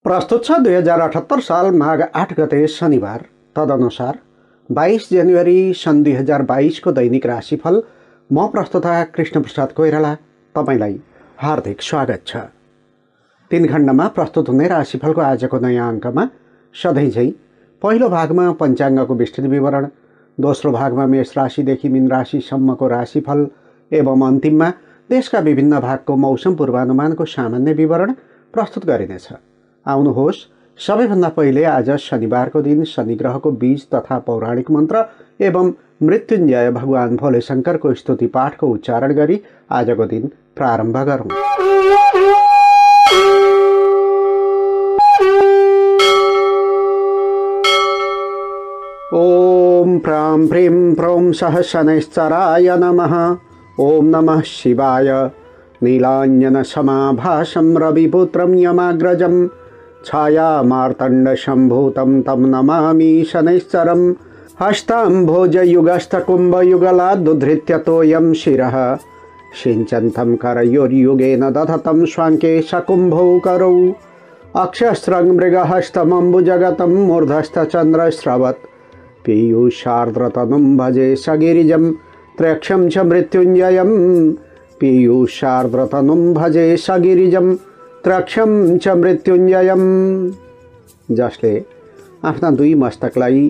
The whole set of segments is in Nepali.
प्रस्तुत छ 2078 साल माघ 8 गते शनिबार। तदनुसार 22 जनवरी सन् 2022 को दैनिक राशिफल। म प्रस्तुता कृष्ण प्रसाद कोइराला तपाईलाई हार्दिक स्वागत छ। 3 खण्डमा प्रस्तुत हुने राशिफलको आजको नयाँ अङ्कमा सधैँझै पहिलो भागमा पञ्चाङ्गको विस्तृत विवरण, दोस्रो भागमा मेष राशिदेखि मीन राशिसम्मको राशिफल एवं अन्तिममा देशका विभिन्न भागको मौसम पूर्वानुमानको सामान्य विवरण प्रस्तुत गरिनेछ। आउनुहोस्, सबैभन्दा पहिले आज शनिबारको दिन शनि ग्रहको बीज तथा पौराणिक मन्त्र एवं मृत्युञ्जय भगवान भोले शङ्करको स्तुति पाठको उच्चारण गरी आजको दिन प्रारम्भ गरौँ। ओम प्रां प्रीं प्रौं सह शनैश्चराय नमः। ओम नमः शिवाय। नीलाञ्जन समाभासं रविपुत्रं यमाग्रजं छायामार्तण्ड सम्भूतं तं नमामि शनैश्चरं। हस्ताम्भोजयुगस्थकुम्भयुगलादुद्धृत्य तोयं शिरः सिञ्चन्तं करयोर्युगेन दधतं स्वाङ्के सकुम्भौ करौ। अक्षस्रं मृगहस्तमम्बुजगतं मूर्धस्थचन्द्रस्रवत् पीयूषार्द्रतनुं भजे सगिरिजं त्र्यक्षं च मृत्युञ्जयं। पीयूषार्द्रतनुं भजे सगिरिजं त्र्यक्षं च मृत्युञ्जयं। जसले आफ्ना दुई मस्तकलाई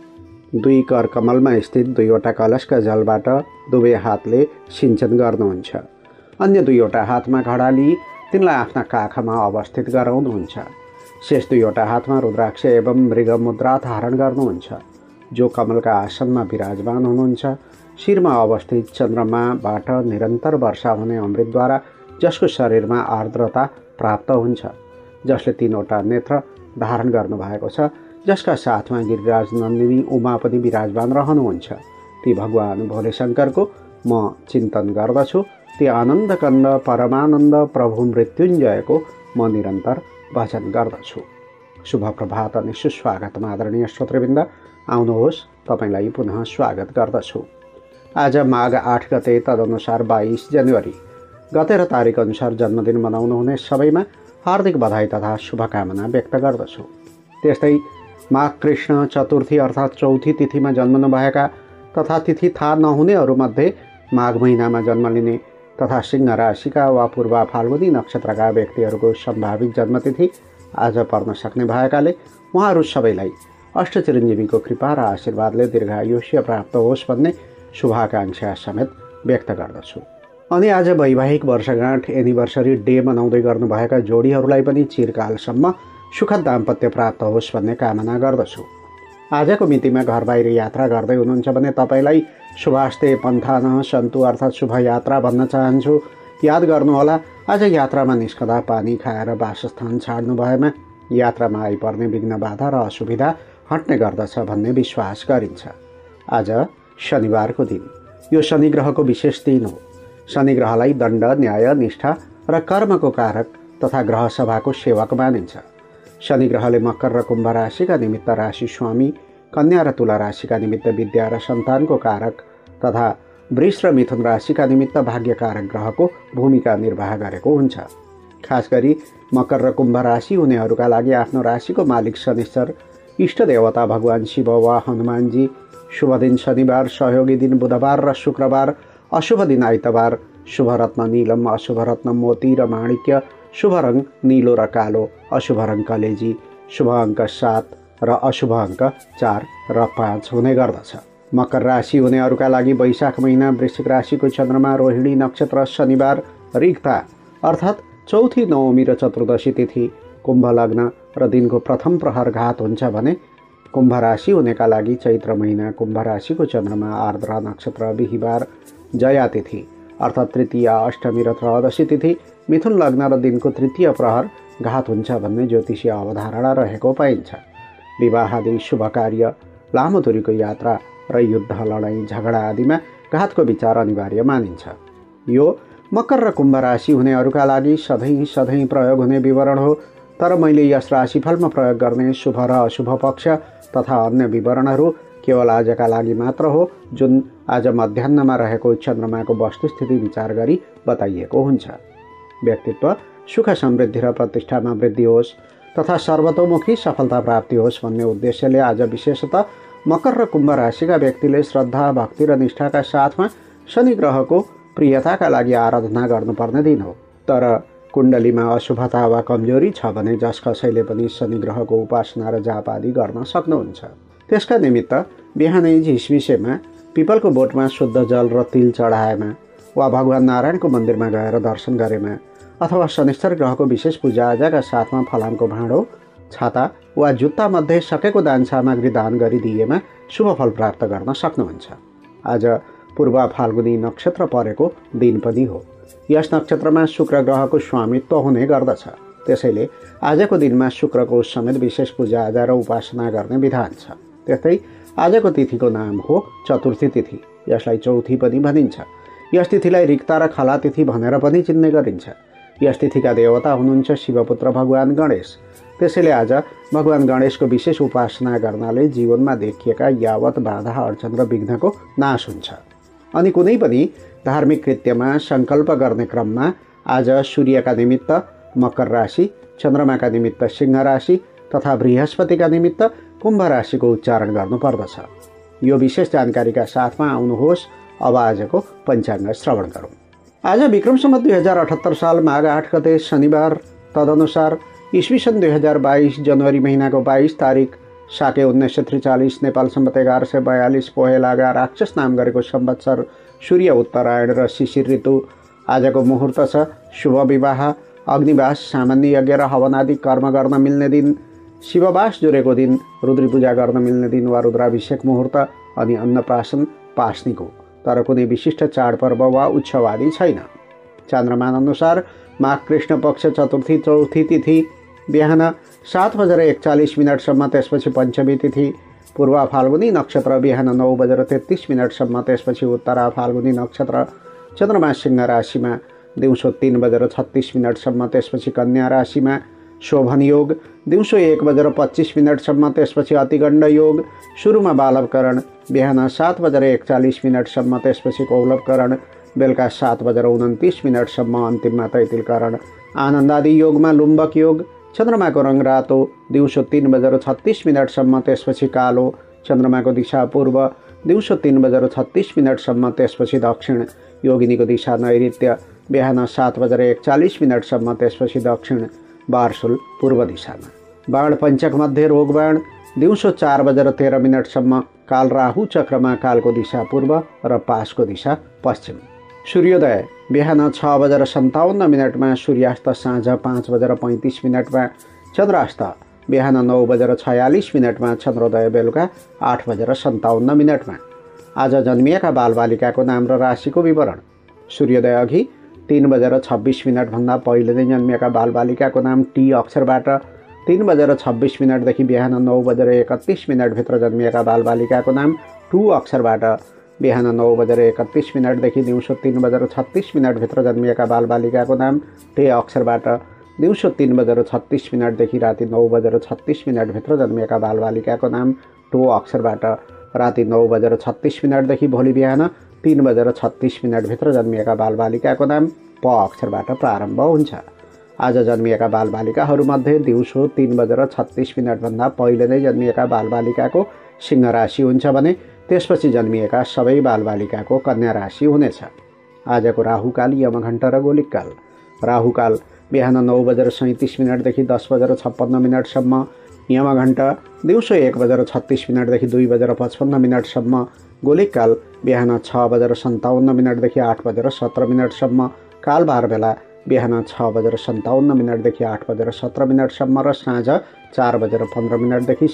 दुई कर कमलमा स्थित दुईवटा कलशका जलबाट दुवै हातले सिञ्चन गर्नुहुन्छ। अन्य दुईवटा हातमा घडा लिई तिनलाई आफ्ना काखमा अवस्थित गराउनुहुन्छ। शेष दुईवटा हातमा रुद्राक्ष एवं मृग मुद्रा धारण गर्नुहुन्छ। जो कमलका आसनमा विराजमान हुनुहुन्छ, शिरमा अवस्थित चन्द्रमाबाट निरन्तर वर्षा हुने अमृतद्वारा जसको शरीरमा आर्द्रता प्राप्त हुन्छ, जसले 3वटा नेत्र धारण गर्नुभएको छ, जसका साथमा गिरिराज नन्दिनी उमा पनि विराजमान रहनुहुन्छ, ती भगवान भोले शङ्करको म चिन्तन गर्दछु। ती आनन्दकन्द परमानन्द प्रभु मृत्युञ्जयको म निरन्तर भजन गर्दछु। शुभ प्रभात अनि सुस्वागत आदरणीय श्रोतृवृन्द। आउनुहोस्, तपाईलाई पुनः स्वागत गर्दछु। आज माघ 8 गते तदनुसार 22 जनवरी गते र तारिक अनुसार जन्मदिन मनाउनुहुने सबैमा हार्दिक बधाई तथा शुभकामना व्यक्त गर्दछु। त्यस्तै माघ कृष्ण चतुर्थी अर्थात् चौथी तिथिमा जन्मनुभएका तथा तिथि थाहा नहुनेहरूमध्ये माघ महिनामा जन्म लिने तथा सिंह राशिका वा पूर्वा फाल्गुनी नक्षत्रका व्यक्तिहरूको सम्भावित जन्मतिथि आज पर्न सक्ने भएकाले उहाँहरू सबैलाई अष्टचिरञ्जीवीको कृपा र आशीर्वादले दीर्घायुष्य प्राप्त होस् भन्ने शुभाकांक्षा समेत व्यक्त गर्दछु। अनि आज वैवाहिक वर्षगाँठ एनिभर्सरी डे मनाउँदै गर्नुभएका जोडीहरूलाई पनि चिरकालसम्म सुखद दाम्पत्य प्राप्त होस् भन्ने कामना गर्दछु। आजको मितिमा घर बाहिर यात्रा गर्दै हुनुहुन्छ भने तपाईँलाई शुभास्ते पन्थान सन्तु अर्थात् शुभ यात्रा भन्न चाहन्छु। याद गर्नुहोला, आज यात्रामा निस्कँदा पानी खाएर वासस्थान छाड्नु भएमा यात्रामा आइपर्ने विघ्न बाधा र असुविधा हट्ने गर्दछ भन्ने विश्वास गरिन्छ। आज शनिबारको दिन। यो शनि ग्रहको विशेष दिन हो। शनि ग्रहलाई दण्ड, न्याय, निष्ठा र कर्मको कारक तथा ग्रह सभाको सेवक मानिन्छ। शनि ग्रहले मकर र कुम्भ राशिका निमित्त राशि स्वामी, कन्या र तुला राशिका निमित्त विद्या र सन्तानको कारक तथा वृष र मिथुन राशिका निमित्त भाग्यकारक ग्रहको भूमिका निर्वाह गरेको हुन्छ। खास गरी मकर र कुम्भ राशि हुनेहरूका लागि आफ्नो राशिको मालिक शनिश्चर, इष्ट देवता भगवान शिव वा हनुमानजी, शुभ दिन शनिबार, सहयोगी दिन बुधबार र शुक्रबार, अशुभ दिन आइतबार, शुभ रत्न नीलम, अशुभ रत्न मोती र माणिक्य, शुभ रङ नीलो र कालो, अशुभ रङ कलेजी, शुभ अङ्क 7 र अशुभ अङ्क 4 र 5 हुने गर्दछ। मकर राशि हुनेहरूका लागि वैशाख महिना वृश्चिक राशिको चन्द्रमा रोहिणी नक्षत्र शनिबार रिक्ता अर्थात् चौथी, नवमी र चतुर्दशी तिथि, कुम्भ लग्न र दिनको प्रथम प्रहर घात हुन्छ भने कुम्भ राशि हुनेका लागि चैत्र महिना कुम्भ राशिको चन्द्रमा आर्द्रा नक्षत्र बिहिबार जया तिथि अर्थात् तृतीया, अष्टमी र त्रयोदशी तिथि, मिथुन लग्न र दिनको तृतीय प्रहर घात हुन्छ भन्ने ज्योतिषीय अवधारणा रहेको पाइन्छ। विवाह आदि शुभ कार्य, लामो दूरीको यात्रा र युद्ध, लडाईँ, झगडा आदिमा घातको विचार अनिवार्य मानिन्छ। यो मकर र कुम्भ राशि हुनेहरूका लागि सधैँ प्रयोग हुने विवरण हो। तर मैले यस राशिफलमा प्रयोग गर्ने शुभ र अशुभ पक्ष तथा अन्य विवरणहरू केवल आजका लागि मात्र हो, जुन आज मध्याह्नमा रहेको चन्द्रमाको वस्तुस्थिति विचार गरी बताइएको हुन्छ। व्यक्तित्व सुख समृद्धि र प्रतिष्ठामा वृद्धि होस्, तथा सर्वतोमुखी सफलता प्राप्ति होस् भन्ने उद्देश्यले आज विशेषतः मकर र कुम्भ राशिका व्यक्तिले श्रद्धा, भक्ति र निष्ठाका साथमा शनि ग्रहको प्रियताका लागि आराधना गर्नुपर्ने दिन हो। तर कुण्डलीमा अशुभता वा कमजोरी छ भने जस कसैले पनि शनि ग्रहको उपासना र जाप आदि गर्न सक्नुहुन्छ। त्यसका निमित्त बिहानै झिसमिसेमा पिपलको बोटमा शुद्ध जल र तिल चढाएमा वा भगवान नारायणको मन्दिरमा गएर दर्शन गरेमा अथवा शनिश्चर ग्रहको विशेष पूजाआजाका साथमा फलामको भाँडो, छाता वा जुत्ता मध्ये सकेको दान सामग्री दान गरिदिएमा शुभ फल प्राप्त गर्न सक्नुहुन्छ। आज पूर्व फाल्गुनी नक्षत्र परेको दिन पनि हो। यस नक्षत्रमा शुक्र ग्रहको स्वामित्व हुने गर्दछ। त्यसैले आजको दिनमा शुक्रको समेत विशेष पूजाआजा र उपासना गर्ने विधान छ। त्यस्तै आजको तिथिको नाम हो चतुर्थी तिथि। यसलाई चौथी पनि भनिन्छ। यस तिथिलाई रिक्ता र खला तिथि भनेर पनि चिन्ने गरिन्छ। यस तिथिका देवता हुनुहुन्छ शिवपुत्र भगवान गणेश। त्यसैले आज भगवान गणेशको विशेष उपासना गर्नाले जीवनमा देखिएका यावत बाधा अडचन र विघ्नको नाश हुन्छ। अनि कुनै पनि धार्मिक कृत्यमा सङ्कल्प गर्ने क्रममा आज सूर्यका निमित्त मकर राशि, चन्द्रमाका निमित्त सिंह राशि तथा बृहस्पतिका निमित्त कुम्भ राशिको उच्चारण गर्नुपर्दछ। यो विशेष जानकारीका साथमा आउनुहोस् अब आजको पञ्चाङ्ग श्रवण गरौँ। आज विक्रम सम्वत 2078 साल माघ 8 गते शनिबार, तदनुसार ईस्वी सन् 2022 जनवरी महिनाको 22 तारिक साके 1943 नेपाल सम्वत 1142 पोहे लागा राक्षस नाम गरेको संवत्सर सूर्य उत्तरायण र शिशिर ऋतु। आजको मुहुर्त छ शुभ विवाह, अग्निवास, सामान्य यज्ञ र हवन आदि कर्म गर्न मिल्ने दिन, शिववास जुरेको दिन, रुद्री पूजा गर्न मिल्ने दिन वा रुद्राभिषेक मुहुर्त अनि अन्नप्राशन पास्नीको। तर कुनै विशिष्ट चाडपर्व वा उत्सव आदि छैन। चन्द्रमान अनुसार माघ कृष्ण पक्ष चतुर्थी चौथी तिथि बिहान 7:41 त्यसपछि पञ्चमी तिथि, पूर्व फाल्गुनी नक्षत्र बिहान 9:33 त्यसपछि उत्तरा फाल्गुनी नक्षत्र, चन्द्रमा सिंह राशिमा दिउँसो 3:36 त्यसपछि कन्या राशिमा, शोभन योग दिउँसो 1:25 त्यसपछि अतिगण्ड योग, सुरुमा बालवकरण बिहान 7:41 त्यसपछि कौलवकरण, बेलुका 7:29 अन्तिममा तैतिलकरण। आनन्दादि योगमा लुम्बक योग, चन्द्रमाको रङ रातो दिउँसो 3:36 त्यसपछि कालो, चन्द्रमाको दिशा पूर्व दिउँसो 3:36 त्यसपछि दक्षिण, योगिनीको दिशा नैऋत्य बिहान 7:41 त्यसपछि दक्षिण, बारसुल पूर्व दिशामा। बाण पञ्चक मध्ये रोगबाण दिउँसो 4:13 काल राहु चक्रमा कालको दिशा पूर्व र पासको दिशा पश्चिम। सूर्योदय बिहान 6:57 सूर्यास्त साँझ 5:35 चन्द्रास्त बिहान 9:46 चन्द्रोदय बेलुका 8:57 आज जन्मिएका बालबालिकाको नाम र राशिको विवरण। सूर्योदय अघि 3:26 भन्दा पहिले नै जन्मिएका बालबालिकाको नाम टी अक्षरबाट, 3:26 देखि बिहान 9:31 भित्र जन्मिएका बालबालिकाको नाम टु अक्षरबाट, बिहान 9:31 देखि दिउँसो 3:36 भित्र जन्मिएका बालबालिकाको नाम टे अक्षरबाट, दिउँसो 3:36 देखि राति 9:36 भित्र जन्मिएका बालबालिकाको नाम टो अक्षरबाट, राति 9:36 देखि भोलि बिहान 3:36 भित्र जन्मिएका बालबालिकाको नाम प अक्षरबाट प्रारम्भ हुन्छ। आज जन्मिएका बालबालिकाहरूमध्ये दिउँसो 3:36 भन्दा पहिले नै जन्मिएका बालबालिकाको सिंह राशि हुन्छ भने त्यसपछि जन्मिएका सबै बालबालिकाको कन्या राशि हुनेछ। आजको राहुकाल, यमघण्टा र गोलिककाल। राहुकाल बिहान 9:37 देखि 10:56 यमघण्टा दिउँसो 1:36 देखि 2:55 गोलिककाल बिहान 6:57 देखि 8:17 कालबार बेला बिहान 6:57 देखि 8:17 र साँझ 4:15 देखि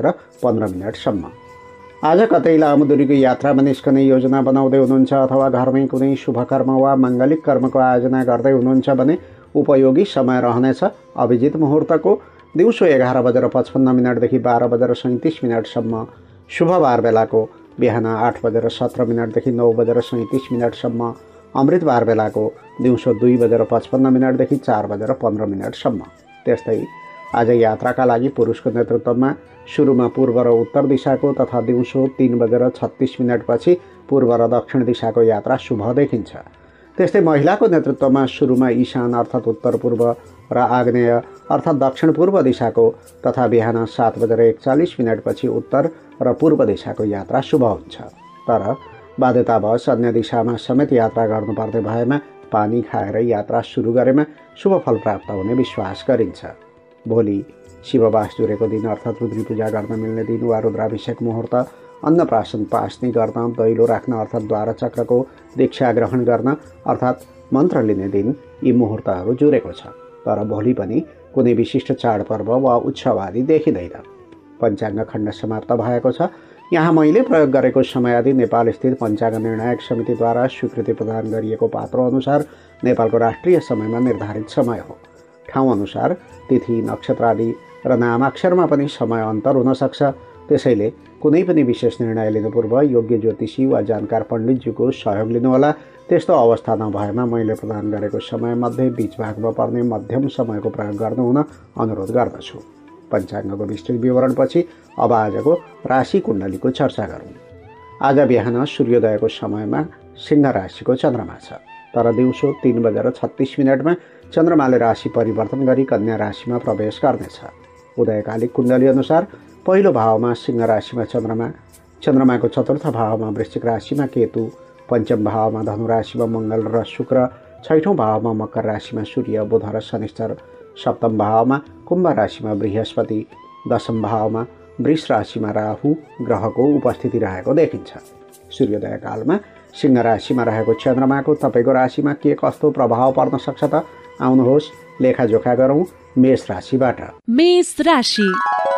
7:15 आज कतै लामो दूरीको यात्रामा निस्कने योजना बनाउँदै हुनुहुन्छ अथवा घरमै कुनै शुभकर्म वा माङ्गलिक कर्मको आयोजना गर्दै हुनुहुन्छ भने उपयोगी समय रहनेछ। अभिजित मुहुर्तको दिउँसो 11:55 देखि 12:37 शुभबार बेलाको बिहान 8:17 देखि 9:37 अमृतबार बेलाको दिउँसो 2:55 देखि 4:15 त्यस्तै आज यात्राका लागि पुरुषको नेतृत्वमा सुरुमा पूर्व र उत्तर दिशाको तथा दिउँसो 3:36 पछि पूर्व र दक्षिण दिशाको यात्रा शुभ देखिन्छ। त्यस्तै महिलाको नेतृत्वमा सुरुमा ईशान अर्थात् उत्तर पूर्व र आग्नेय अर्थात् दक्षिण पूर्व दिशाको तथा बिहान 7:41 पछि उत्तर र पूर्व दिशाको यात्रा शुभ हुन्छ। तर बाध्यतावश अन्य दिशामा समेत यात्रा गर्नुपर्ने भएमा पानी खाएर यात्रा सुरु गरेमा शुभ फल प्राप्त हुने विश्वास गरिन्छ। भोलि शिववास जुरेको दिन अर्थात् रुद्री पूजा गर्न मिल्ने दिन वा रुद्राभिषेक मुहुर्त, अन्नप्राशन पास्ने गर्न, दैलो राख्न अर्थात् द्वारचक्रको दीक्षा ग्रहण गर्न अर्थात् मन्त्र लिने दिन यी मुहुर्तहरू जुरेको छ। तर भोलि पनि कुनै विशिष्ट चाडपर्व वा उत्सव आदि देखिँदैन। पञ्चाङ्ग खण्ड समाप्त भएको छ। यहाँ मैले प्रयोग गरेको समयादि नेपाल स्थित पञ्चाङ्ग निर्णायक समितिद्वारा स्वीकृति प्रदान गरिएको पात्रो अनुसार नेपालको राष्ट्रिय समयमा निर्धारित समय हो। ठाउँ अनुसार तिथि, नक्षत्र आदि र नामाक्षरमा पनि समय अन्तर हुन सक्छ। त्यसैले कुनै पनि विशेष निर्णय लिनु पूर्व योग्य ज्योतिषी वा जानकार पण्डितज्यूको सहयोग लिनुहोला। त्यस्तो अवस्था नभएमा मैले प्रदान गरेको समयमध्ये बीचभागमा पर्ने मध्यम समयको प्रयोग गर्नुहुन अनुरोध गर्दछु। पञ्चाङ्गको विस्तृत विवरणपछि अब आजको राशि कुण्डलीको चर्चा गरौँ। आज बिहान सूर्योदयको समयमा सिंह राशिको चन्द्रमा छ। तर दिउँसो 3:36 चन्द्रमाले राशि परिवर्तन गरी कन्या राशिमा प्रवेश गर्नेछ। उदयकालिक कुण्डली अनुसार पहिलो भावमा सिंह राशिमा चन्द्रमा, चन्द्रमाको चतुर्थ भावमा वृश्चिक राशिमा केतु, पञ्चम भावमा धनु राशिमा मङ्गल र शुक्र, छैठौँ भावमा मकर राशिमा सूर्य, बुध र शनिश्चर, सप्तम भावमा कुम्भ राशिमा बृहस्पति, दशम भावमा वृष राशिमा राहु ग्रहको उपस्थिति रहेको देखिन्छ। सूर्योदय कालमा सिंह राशिमा रहेको चन्द्रमाको तपाईँको राशिमा के कस्तो प्रभाव पर्न सक्छ त आउनुहोस् लेखाजोखा गरौँ। मेष राशिबाट। मेष राशि।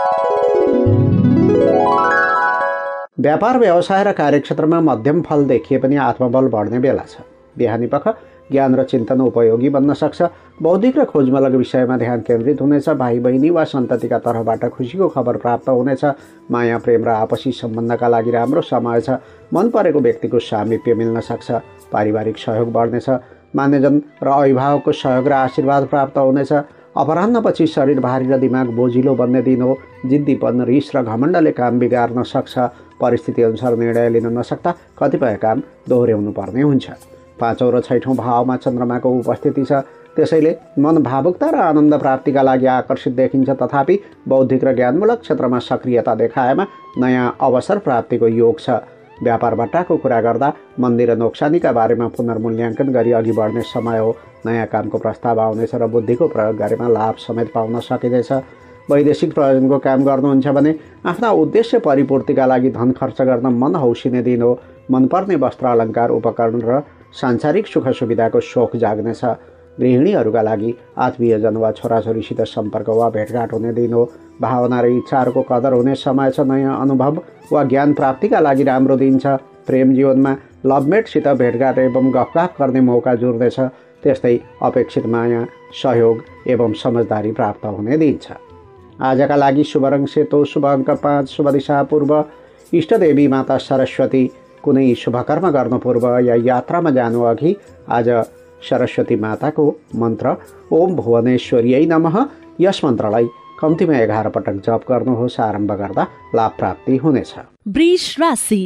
व्यापार व्यवसाय र कार्यक्षेत्रमा मध्यम फल देखिए पनि आत्मबल बढ्ने बेला छ। बिहानी पख ज्ञान र चिन्तन उपयोगी बन्न सक्छ। बौद्धिक र खोजमूलक विषयमा ध्यान केन्द्रित हुनेछ। भाइ बहिनी वा सन्ततिका तर्फबाट खुसीको खबर प्राप्त हुनेछ। माया प्रेम र आपसी सम्बन्धका लागि राम्रो समय छ। मन परेको व्यक्तिको सामिप्य मिल्न सक्छ। पारिवारिक सहयोग बढ्नेछ। मान्यजन र अभिभावकको सहयोग र आशीर्वाद प्राप्त हुनेछ। अपराह्नपछि शरीर भारी र दिमाग बोझिलो बन्ने दिन हो। जिद्दीपन, रिस र घमण्डले काम बिगार्न सक्छ। परिस्थिति अनुसार निर्णय लिन नसक्दा कतिपय काम दोहोर्याउनु पर्ने हुन्छ। पाँचौँ र छैठौँ भावमा चन्द्रमाको उपस्थिति छ। त्यसैले मन भावुकता र आनन्द प्राप्तिका लागि आकर्षित देखिन्छ। तथापि बौद्धिक र ज्ञानमूलक क्षेत्रमा सक्रियता देखाएमा नयाँ अवसर प्राप्तिको योग छ। व्यापार बट्टाको कुरा गर्दा मन्दी र नोक्सानीका बारेमा पुनर्मूल्याङ्कन गरी अघि बढ्ने समय हो। नयाँ कामको प्रस्ताव आउनेछ र बुद्धिको प्रयोग गरेमा लाभ समेत पाउन सकिनेछ। वैदेशिक प्रयोजनको काम गर्नुहुन्छ भने आफ्ना उद्देश्य परिपूर्तिका लागि धन खर्च गर्न मन हौसिने दिन हो। मनपर्ने वस्त्र अलङ्कार उपकरण र सांसारिक सुख सुविधाको सोख जाग्नेछ। गृहिणीहरूका लागि आत्मीयजन वा छोराछोरीसित सम्पर्क वा भेटघाट हुने दिन हो। भावना र इच्छाहरूको कदर हुने समय छ। नयाँ अनुभव वा ज्ञान प्राप्तिका लागि राम्रो दिन छ। प्रेम जीवनमा लभमेटसित भेटघाट एवं गफगाफ गर्ने मौका जुर्नेछ। त्यस्तै अपेक्षित माया, सहयोग एवं समझदारी प्राप्त हुने दिन छ। आजका लागि शुभ रङ सेतो, शुभ अङ्क 5, शुभ दिशा पूर्व, इष्टदेवी माता सरस्वती। कुनै शुभकर्म गर्नु पूर्व या यात्रामा जानु अघि आज सरस्वती माताको मन्त्र ओम भुवनेश्वर्यै नमः यस मन्त्रलाई कम्तीमा 11 पटक जप गर्नुहोस्। आरम्भ गर्दा लाभ प्राप्ति हुनेछ। वृष राशि।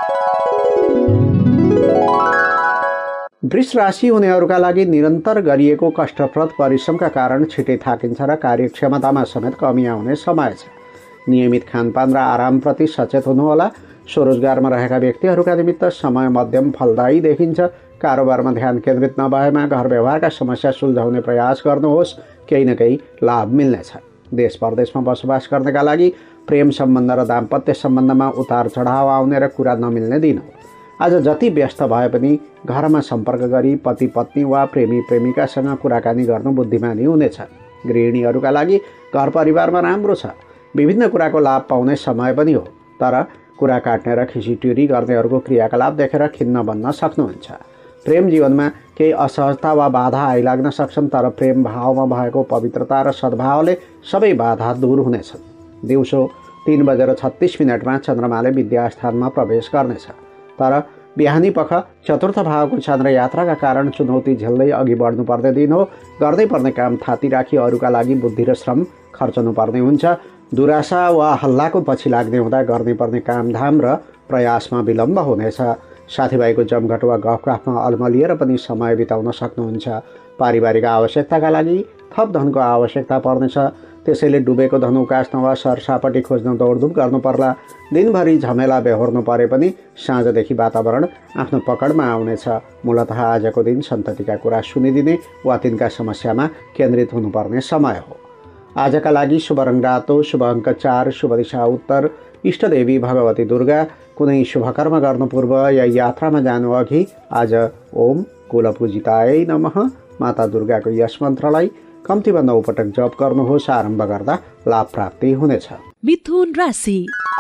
वृष राशि हुनेहरूका लागि निरन्तर गरिएको कष्टप्रद परिश्रमका कारण छिटै थाकिन्छ र कार्यक्षमतामा समेत कमी आउने समय छ। नियमित खानपान र आरामप्रति सचेत हुनुहोला। स्वरोजगारमा रहेका व्यक्तिहरूका निमित्त समय मध्यम फलदायी देखिन्छ। कारोबारमा ध्यान केन्द्रित नभएमा घर व्यवहारका समस्या सुल्झाउने प्रयास गर्नुहोस्। केही न केही लाभ मिल्नेछ। देश परदेशमा बसोबास गर्नका लागि प्रेम सम्बन्ध र दाम्पत्य सम्बन्धमा उतार चढाव आउने र कुरा नमिल्ने दिन हो। आज जति व्यस्त भए पनि घरमा सम्पर्क गरी पति पत्नी वा प्रेमी प्रेमिकासँग कुराकानी गर्नु बुद्धिमानी हुनेछ। गृहिणीहरूका लागि घर परिवारमा राम्रो छ। विभिन्न कुराको लाभ पाउने समय पनि हो। तर कुरा काट्ने र खिसीट्युरी गर्नेहरूको क्रियाकलाप देखेर खिन्न बन्न सक्नुहुन्छ। प्रेम जीवनमा केही असहजता वा बाधा आइलाग्न सक्छन्। तर प्रेम भावमा भएको पवित्रता र सद्भावले सबै बाधा दूर हुनेछन्। दिउँसो 3:36 चन्द्रमाले विद्यास्थानमा प्रवेश गर्नेछ। तर बिहानी पख चतुर्थ भावको चन्द्र यात्राका कारण चुनौती झेल्दै अघि बढ्नुपर्ने दिन हो। गर्दै पर्ने काम थाती राखी अरूका लागि बुद्धि र श्रम खर्चनुपर्ने हुन्छ। दुराशा वा हल्लाको पछि लाग्ने हुँदा गर्नै पर्ने कामधाम र प्रयासमा विलम्ब हुनेछ। साथीभाइको जमघट वा गफगाफमा अल्मलिएर पनि समय बिताउन सक्नुहुन्छ। पारिवारिक आवश्यकताका लागि थप धनको आवश्यकता पर्नेछ, त्यसैले डुबेको धन उकास्न वा सरसापट्टि खोज्न दौडधुप गर्नु पर्ला। दिनभरि झमेला बेहोर्नु परे पनि साँझदेखि वातावरण आफ्नो पकडमा आउनेछ। मूलतः आजको दिन सन्ततिका कुरा सुनिदिने वा तिनका समस्यामा केन्द्रित हुनुपर्ने समय हो। आजका लागि शुभ रङ रातो, शुभ अङ्क 4, शुभ दिशा उत्तर, इष्टदेवी भगवती दुर्गा। कुनै शुभकर्म गर्नु पूर्व या यात्रामा जानु अघि आज ओम कुलपूजिताय नमः माता दुर्गाको यस मन्त्रलाई कम्तीमा 9 पटक जप गर्नुहोस्। आरम्भ गर्दा लाभ प्राप्ति हुनेछ। मिथुन राशि।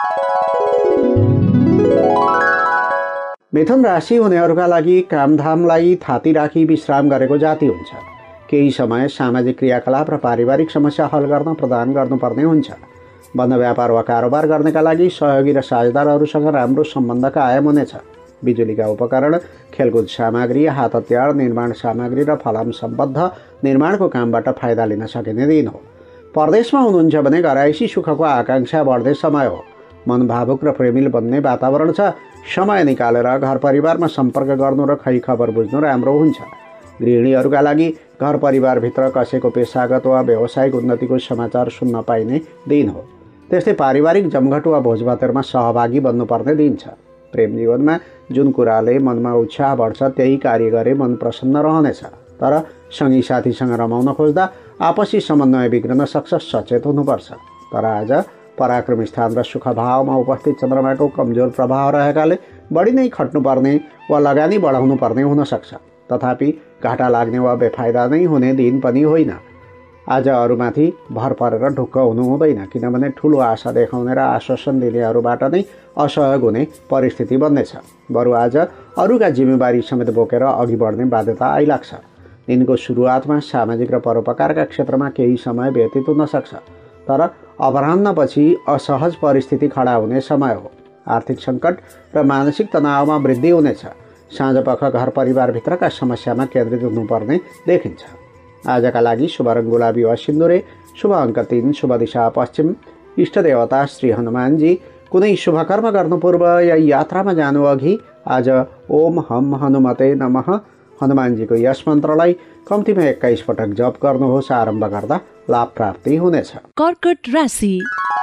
मिथुन राशि हुनेहरूका लागि कामधामलाई थाती राखी विश्राम गरेको जाति हुन्छ। केही समय सामाजिक क्रियाकलाप र पारिवारिक समस्या हल गर्न प्रदान गर्नुपर्ने हुन्छ। बन्द व्यापार वा कारोबार गर्नेका लागि सहयोगी र साझेदारहरूसँग राम्रो सम्बन्ध कायम हुनेछ। बिजुलीका उपकरण, खेलकुद सामग्री, हात हतियार, निर्माण सामग्री र फलाम सम्बद्ध निर्माणको कामबाट फाइदा लिन सकिने दिन हो। परदेशमा हुनुहुन्छ भने घरायसी सुखको आकाङ्क्षा बढ्ने समय हो। मन भावुक र प्रेमिल बन्ने वातावरण छ। समय निकालेर घर परिवारमा सम्पर्क गर्नु र खै खबर बुझ्नु राम्रो हुन्छ। गृहिणीहरूका लागि घर परिवारभित्र कसैको पेसागत वा व्यावसायिक उन्नतिको समाचार सुन्न पाइने दिन हो। त्यस्तै पारिवारिक जमघट वा भोजभातहरूमा सहभागी बन्नुपर्ने दिन छ। प्रेम जीवनमा जुन कुराले मनमा उत्साह बढ्छ त्यही कार्य गरे मन प्रसन्न रहनेछ। तर सँगी साथीसँग रमाउन खोज्दा आपसी समन्वय बिग्रन सक्छ, सचेत हुनुपर्छ। तर आज पराक्रमी स्थान र सुख भावमा उपस्थित चन्द्रमाको कमजोर प्रभाव रहेकाले बढी नै खट्नुपर्ने वा लगानी बढाउनु पर्ने हुन सक्छ। तथापि घाटा लाग्ने वा बेफाइदा नै हुने दिन पनि होइन। आज अरूमाथि भर परेर ढुक्क हुनु हुँदैन, किनभने ठुलो आशा देखाउने र आश्वासन दिनेहरूबाट नै असहयोग हुने परिस्थिति बन्नेछ। बरु आज अरूका जिम्मेवारी समेत बोकेर अघि बढ्ने बाध्यता आइलाग्छ। दिनको सुरुवातमा सामाजिक र परोपकारका क्षेत्रमा केही समय व्यतीत हुन सक्छ, तर अपराह्नपछि असहज परिस्थिति खडा हुने समय हो। आर्थिक सङ्कट र मानसिक तनावमा वृद्धि हुनेछ। साँझपख घर परिवारभित्रका समस्यामा केन्द्रित हुनुपर्ने देखिन्छ। आजका लागि शुभ रङ गुलाबी वा सिन्दुरे, शुभ अङ्क 3, शुभ दिशा पश्चिम, इष्टदेवता श्री हनुमानजी। कुनै शुभकर्म गर्नु पूर्व या यात्रामा जानु अघि आज ओम हम हनुमते नमः हनुमानजीको यस मन्त्रलाई कम्तीमा 21 पटक जप गर्नुहोस्। आरम्भ गर्दा लाभ प्राप्ति हुनेछ। कर्कट राशि।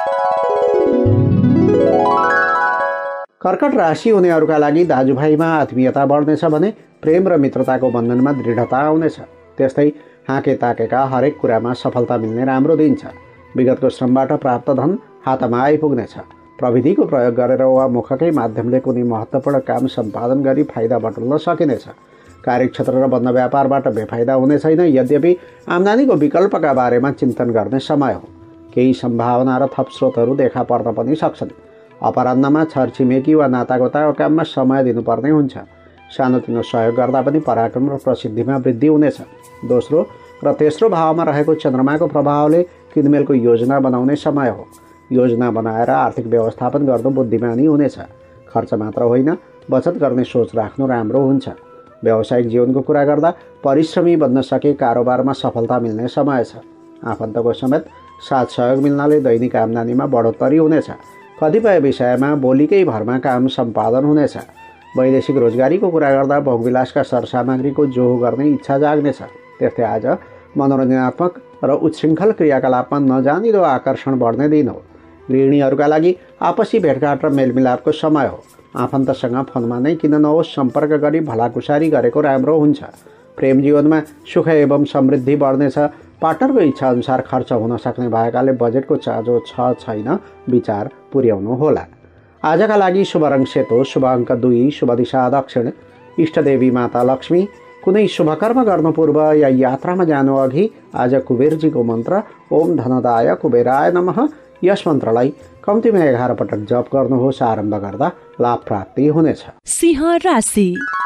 कर्कट राशि हुनेहरूका लागि दाजुभाइमा आत्मीयता बढ्नेछ भने प्रेम र मित्रताको बन्धनमा दृढता आउनेछ। त्यस्तै हाके ताकेका हरेक कुरामा सफलता मिल्ने राम्रो दिन छ। विगतको श्रमबाट प्राप्त धन हातमा आइपुग्नेछ। प्रविधिको प्रयोग गरेर वा मुखकै माध्यमले कुनै महत्त्वपूर्ण काम सम्पादन गरी फाइदा बटुल्न सकिनेछ। कार्यक्षेत्र र बन्द व्यापारबाट बेफाइदा हुने छैन। यद्यपि आम्दानीको विकल्पका बारेमा चिन्तन गर्ने समय हो। केही सम्भावना र थप स्रोतहरू देखा पर्न पनि सक्छन्। अपराह्नमा छरछिमेकी वा नातागोताको काममा समय दिनुपर्ने हुन्छ। सानोतिनो सहयोग गर्दा पनि पराक्रम र प्रसिद्धिमा वृद्धि हुनेछ। दोस्रो र तेस्रो भावमा रहेको चन्द्रमाको प्रभावले किनमेलको योजना बनाउने समय हो। योजना बनाएर आर्थिक व्यवस्थापन गर्नु बुद्धिमानी हुनेछ। खर्च मात्र होइन, बचत गर्ने सोच राख्नु राम्रो हुन्छ। व्यावसायिक जीवनको कुरा गर्दा परिश्रमी बन्न सके कारोबारमा सफलता मिल्ने समय छ। आफन्तको समेत साथ सहयोग मिल्नाले दैनिक आम्दानीमा बढोत्तरी हुनेछ। कतिपय विषयमा बोलीकै भरमा काम सम्पादन हुनेछ। वैदेशिक रोजगारीको कुरा गर्दा भोगविलासका सरसामग्रीको जोहो गर्ने इच्छा जाग्नेछ। त्यस्तै आज मनोरञ्जनात्मक र उच्छृङ्खल क्रियाकलापमा नजानिदो आकर्षण बढ्ने दिन हो। गृहिणीहरूका लागि आपसी भेटघाट र मेलमिलापको समय हो। आफन्तसँग फोनमा नै किन नहोस् सम्पर्क गरी भलाकुसारी गरेको राम्रो हुन्छ। प्रेम जीवनमा सुख एवं समृद्धि बढ्नेछ। पार्टनरको इच्छा अनुसार खर्च हुन सक्ने भएकाले बजेटको चाँजो छ छैन विचार पुर्याउनु होला। आजका लागि शुभ रङ सेतो, शुभ अङ्क 2, शुभ दिशा दक्षिण, इष्टदेवी माता लक्ष्मी। कुनै शुभकर्म गर्नु पूर्व या यात्रामा जानु अघि आज कुबेरजीको मन्त्र ओम धनदाय कुबेराय नमः यस मन्त्रलाई कम्तीमा 11 पटक जप गर्नुहोस्। आरम्भ गर्दा लाभ प्राप्ति हुनेछ। सिंह राशि।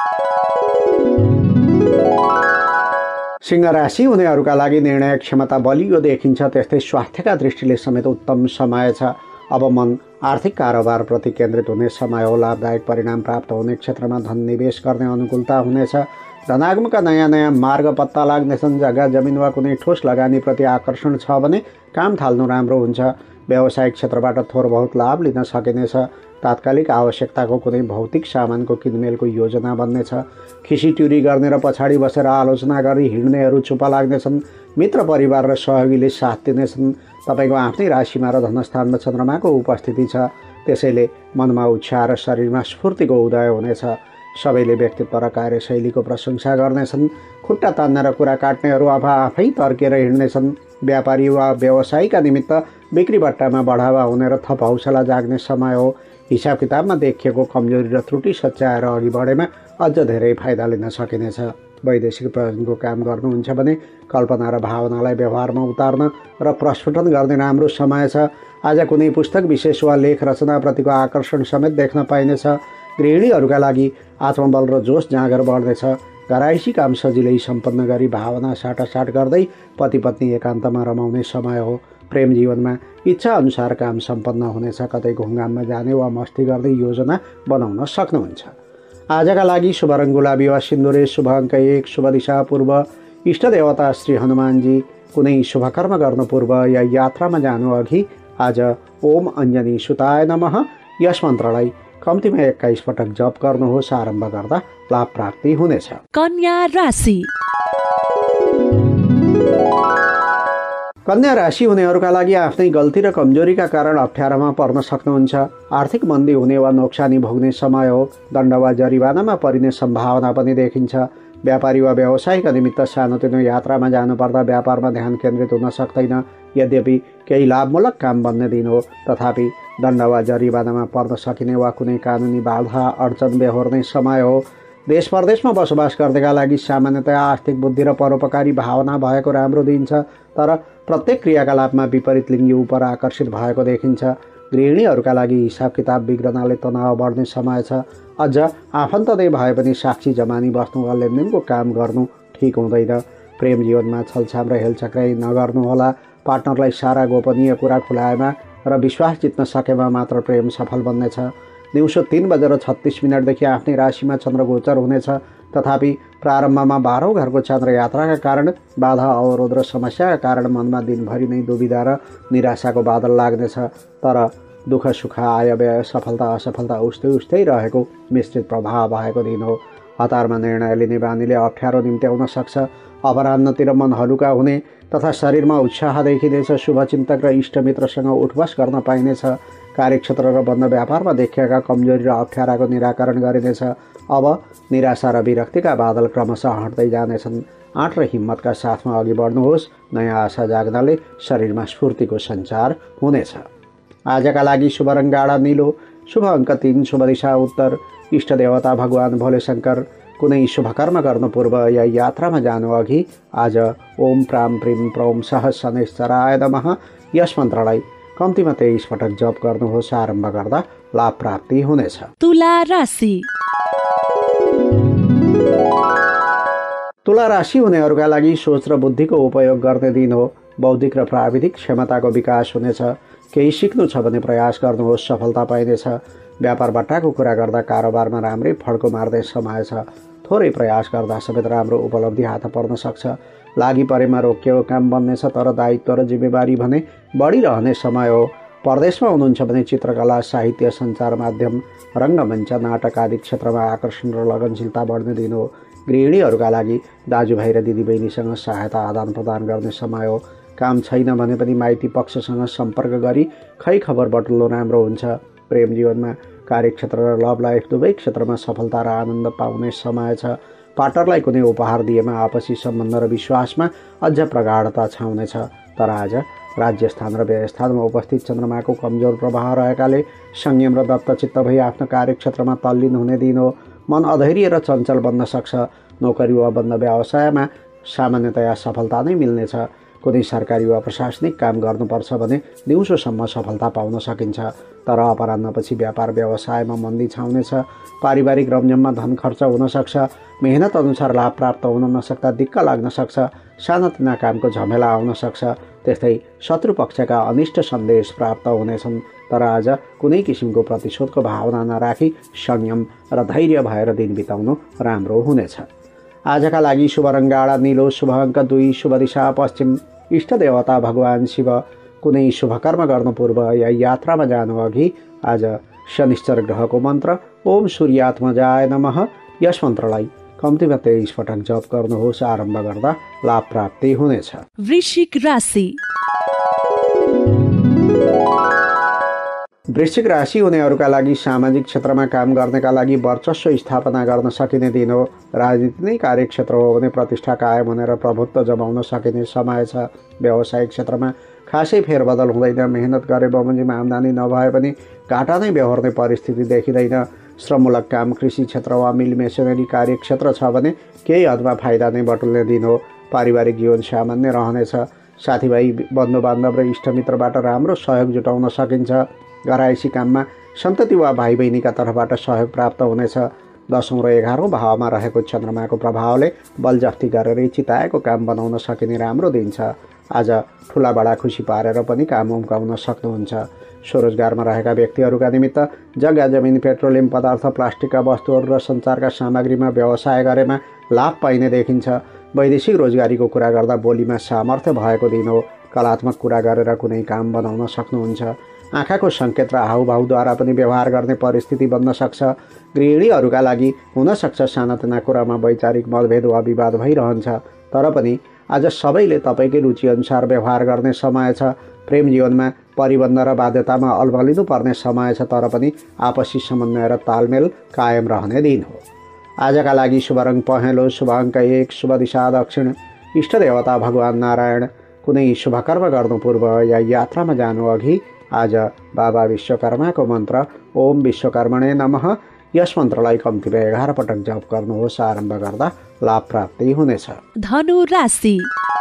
सिंह राशि हुनेहरूका लागि निर्णय क्षमता बलियो देखिन्छ। त्यस्तै स्वास्थ्यका दृष्टिले समेत उत्तम समय छ। अब मन आर्थिक कारोबारप्रति केन्द्रित हुने समय हो। लाभदायक परिणाम प्राप्त हुने क्षेत्रमा धन निवेश गर्ने अनुकूलता हुनेछ। धनागमका नयाँ नयाँ मार्ग पत्ता लाग्नेछन्। जग्गा जमिन वा कुनै ठोस लगानीप्रति आकर्षण छ भने काम थाल्नु राम्रो हुन्छ। व्यावसायिक क्षेत्रबाट थोर बहुत लाभ लिन सकिनेछ। तात्कालिक आवश्यकताको कुनै भौतिक सामानको किनमेलको योजना बन्नेछ। खिसीट्युरी गर्ने र पछाडि बसेर आलोचना गरी हिँड्नेहरू चुप लाग्नेछन्। मित्र परिवार र सहयोगीले साथ दिनेछन्। तपाईँको आफ्नै राशिमा र धनस्थानमा चन्द्रमाको उपस्थिति छ, त्यसैले मनमा उत्साह र शरीरमा स्फूर्तिको उदय हुनेछ। सबैले व्यक्तित्व र कार्यशैलीको प्रशंसा गर्नेछन्। खुट्टा तान्ने र कुरा काट्नेहरू अब आफै तर्केर हिँड्नेछन्। व्यापारी वा व्यवसायीका निमित्त बिक्रीबट्टामा बढावा हुने र थप हौसला जाग्ने समय हो। हिसाब किताबमा देखिएको कमजोरी र त्रुटि सच्याएर अघि बढेमा अझ धेरै फाइदा लिन सकिनेछ। वैदेशिक प्रयोजनको काम गर्नुहुन्छ भने कल्पना र भावनालाई व्यवहारमा उतार्न र प्रस्फुटन गर्ने राम्रो समय छ। आज कुनै पुस्तक विशेष वा लेख रचनाप्रतिको आकर्षण समेत देख्न पाइनेछ। गृहिणीहरूका लागि आत्मबल र जोस जाँगर बढ्नेछ। घराइसी काम सजिलै सम्पन्न गरी भावना साटासाट गर्दै पति पत्नी एकान्तमा रमाउने समय हो। प्रेम जीवनमा इच्छा अनुसार काम सम्पन्न हुनेछ। कतै घुमघाममा जाने वा मस्ती गर्दै योजना बनाउन सक्नुहुन्छ। आजका लागि शुभ रङ गुलाबी वा सिन्दुरे, शुभ अङ्क 1, शुभ दिशा पूर्व, इष्ट देवता श्री हनुमानजी। कुनै शुभ कर्म गर्नु पूर्व या यात्रामा जानु अघि आज ओम अञ्जनी सुताय नमः यस मन्त्रलाई कम्तीमा 21 पटक जप गर्नुहोस्। आरम्भ गर्दा लाभ प्राप्ति हुनेछ। कन्या राशि। कन्या राशि हुनेहरूका लागि आफ्नै गल्ती र कमजोरीका कारण अप्ठ्यारोमा पर्न सक्नुहुन्छ। आर्थिक मन्दी हुने वा नोक्सानी भोग्ने समय हो। दण्ड वा जरिवानामा परिने सम्भावना पनि देखिन्छ। व्यापारी वा व्यवसायका निमित्त सानोतिनो यात्रामा जानुपर्दा व्यापारमा ध्यान केन्द्रित हुन सक्दैन। यद्यपि केही लाभमूलक काम बन्ने दिन हो, तथापि दण्ड वा जरिवानामा पर्न सकिने वा कुनै कानुनी बाधा अडचन बेहोर्ने समय हो। देश परदेशमा बसोबास गर्नेका लागि सामान्यतया आर्थिक बुद्धि र परोपकारी भावना भएको राम्रो दिन छ, तर प्रत्येक क्रियाकलापमा विपरीत लिङ्गी उप आकर्षित भएको देखिन्छ। गृहिणीहरूका लागि हिसाब किताब बिग्रनाले तनाव बढ्ने समय छ। अझ आफन्त नै भए पनि साक्षी जमानी बस्नु वा लेनदेनको काम गर्नु ठिक हुँदैन। प्रेम जीवनमा छलछाम र हेलचक्राइ नगर्नुहोला। पार्टनरलाई सारा गोपनीय कुरा खुलाएमा र विश्वास जित्न सकेमा मात्र प्रेम सफल बन्नेछ। दिउँसो 3:36 देखि आफ्नै राशिमा चन्द्र गोचर हुनेछ। तथापि प्रारम्भमा 12औं घरको चन्द्र यात्राका कारण बाधा अवरोध र समस्याका कारण मनमा दिनभरि नै दुविधा र निराशाको बादल लाग्नेछ। तर दुःख सुख आय व्यय सफलता असफलता उस्तै उस्तै रहेको मिश्रित प्रभाव भएको दिन हो। हतारमा निर्णय लिने बानीले अप्ठ्यारो निम्त्याउन सक्छ। अपराह्नतिर मन हलुका हुने तथा शरीरमा उत्साह देखिनेछ। शुभचिन्तक र इष्टमित्रसँग उठबस गर्न पाइनेछ। कार्यक्षेत्र र बन्द व्यापारमा देखिएका कमजोरी र अप्ठ्याराको निराकरण गरिनेछ। अब निराशा र विरक्तिका बादल क्रमशः हट्दै जानेछन्। आँट र हिम्मतका साथमा अघि बढ्नुहोस्। नयाँ आशा जाग्नाले शरीरमा स्फूर्तिको सञ्चार हुनेछ। आजका लागि शुभ रङ गाढा नीलो, शुभ अङ्क 3, शुभ दिशा उत्तर, इष्ट देवता भगवान भोले शङ्कर। कुनै शुभ कर्म गर्नु पूर्व या यात्रामा जानु अघि आज ओम प्राम प्रिम प्रौम सह शनैश्चराय नमः यस मन्त्रलाई कम्तीमा 23 पटक जप गर्नुहोस्। आरम्भ गर्दा लाभ प्राप्ति हुनेछ। तुला राशि। तुला राशि हुनेहरूका लागि सोच र बुद्धिको उपयोग गर्ने दिन हो। बौद्धिक र प्राविधिक क्षमताको विकास हुनेछ। केही सिक्नु छ भने प्रयास गर्नुहोस्, सफलता पाइनेछ। व्यापार बट्टाको कुरा गर्दा कारोबारमा राम्रै फड्को मार्ने समय छ। थोरै प्रयास गर्दा समेत राम्रो उपलब्धि हात पर्न सक्छ। लागि परेमा रोकिएको काम बन्नेछ, तर दायित्व र जिम्मेवारी भने बढिरहने समय हो। परदेशमा हुनुहुन्छ भने चित्रकला, साहित्य, सञ्चार माध्यम, रङ्गमञ्च, नाटक आदि क्षेत्रमा आकर्षण र लगनशीलता बढ्ने दिन हो। गृहिणीहरूका लागि दाजुभाइ र दिदीबहिनीसँग सहायता आदान प्रदान गर्ने समय हो। काम छैन भने पनि माइती पक्षसँग सम्पर्क गरी खै खबर बटुल्नु राम्रो हुन्छ। प्रेम जीवनमा कार्यक्षेत्र र लभ लाइफ दुवै क्षेत्रमा सफलता र आनन्द पाउने समय छ। पार्टनरलाई कुनै उपहार दिएमा आपसी सम्बन्ध र विश्वासमा अझ प्रगाढता छाउनेछ। तर आज राज्यस्थान र व्ययस्थानमा उपस्थित चन्द्रमाको कमजोर प्रभाव रहेकाले संयम र दत्तचित्त भई आफ्नो कार्यक्षेत्रमा तल्लीन हुने दिन हो। मन अधैर्य र चञ्चल बन्न सक्छ। नोकरी वा बन्द व्यवसायमा सामान्यतया सफलता नै मिल्नेछ। कुनै सरकारी वा प्रशासनिक काम गर्नुपर्छ भने दिउँसोसम्म सफलता पाउन सकिन्छ। तर अपराह्नपछि व्यापार व्यवसायमा मन्दी छाउनेछ। पारिवारिक रमझममा धन खर्च हुन सक्छ। मेहनत अनुसार लाभ प्राप्त हुन नसक्दा दिक्क लाग्न सक्छ। सानातिना कामको झमेला आउन सक्छ। त्यस्तै शत्रु पक्षका अनिष्ट सन्देश प्राप्त हुनेछन्। तर आज कुनै किसिमको प्रतिशोधको भावना नराखी संयम र धैर्य भएर दिन बिताउनु राम्रो हुनेछ। आजका लागि शुभ रङ गाढा नीलो, शुभ अङ्क 2, शुभ दिशा पश्चिम, इष्ट देवता भगवान शिव। कुनै शुभकर्म गर्नु पूर्व या यात्रामा जानु अघि आज शनिश्चर ग्रहको मन्त्र ओम सूर्यात्मजाय नमः यस मन्त्रलाई कम्तीमा 23 पटक जप गर्नुहोस्। आरम्भ गर्दा लाभ प्राप्ति हुनेछ। वृश्चिक राशि। वृश्चिक राशि हुनेहरूका लागि सामाजिक क्षेत्रमा काम गर्नेका लागि वर्चस्व स्थापना गर्न सकिने दिन हो। राजनीति नै कार्यक्षेत्र हो भने प्रतिष्ठा कायम हुने र प्रभुत्व जमाउन सकिने समय छ। व्यावसायिक क्षेत्रमा खासै फेरबदल हुँदैन। मेहनत गरे बमोजिम आम्दानी नभए पनि घाटा नै बेहोर्ने परिस्थिति देखिँदैन। श्रममूलक काम कृषि क्षेत्र वा मिल मेसिनरी कार्यक्षेत्र छ भने केही हदमा फाइदा नै बटुल्ने दिन हो। पारिवारिक जीवन सामान्य रहनेछ। साथीभाइ बन्धुबान्धव र इष्टमित्रबाट राम्रो सहयोग जुटाउन सकिन्छ। घरायसी काममा सन्तति वा भाइ बहिनीका तर्फबाट सहयोग प्राप्त हुनेछ। 10औं र 11औं भावमा रहेको चन्द्रमाको प्रभावले बलजफ्ती गरेर चिताएको काम बनाउन सकिने राम्रो दिन छ। आज ठुला बडा खुसी पारेर पनि काम उम्काउन सक्नुहुन्छ। स्वरोजगारमा रहेका व्यक्तिहरूका निमित्त जग्गा जमिन पेट्रोलियम पदार्थ प्लास्टिकका वस्तुहरू र सञ्चारका सामग्रीमा व्यवसाय गरेमा लाभ पाइने देखिन्छ। वैदेशिक रोजगारीको कुरा गर्दा बोलीमा सामर्थ्य भएको दिन हो। कलात्मक कुरा गरेर कुनै काम बनाउन सक्नुहुन्छ। आँखाको सङ्केत र हाउभाउद्वारा पनि व्यवहार गर्ने परिस्थिति बन्न सक्छ। गृहिणीहरूका लागि हुनसक्छ सानातिना कुरामा वैचारिक मतभेद वा विवाद भइरहन्छ, तर पनि आज सबैले तपाईँकै रुचिअनुसार व्यवहार गर्ने समय छ। प्रेम जीवनमा परिबन्ध र बाध्यतामा अल्मलिनु पर्ने समय छ, तर पनि आपसी समन्वय र तालमेल कायम रहने दिन हो। आजका लागि शुभ रङ पहेँलो, शुभ अङ्क 1, शुभ दिशा दक्षिण, इष्ट देवता भगवान नारायण। कुनै शुभकर्म गर्नु पूर्व या यात्रामा जानु अघि आज बाबा विश्वकर्माको मन्त्र ओम विश्वकर्मणे नमः यस मन्त्रलाई कम्तीमा 11 पटक जप गर्नुहोस्। आरम्भ गर्दा लाभ प्राप्ति हुनेछ। धनु राशि।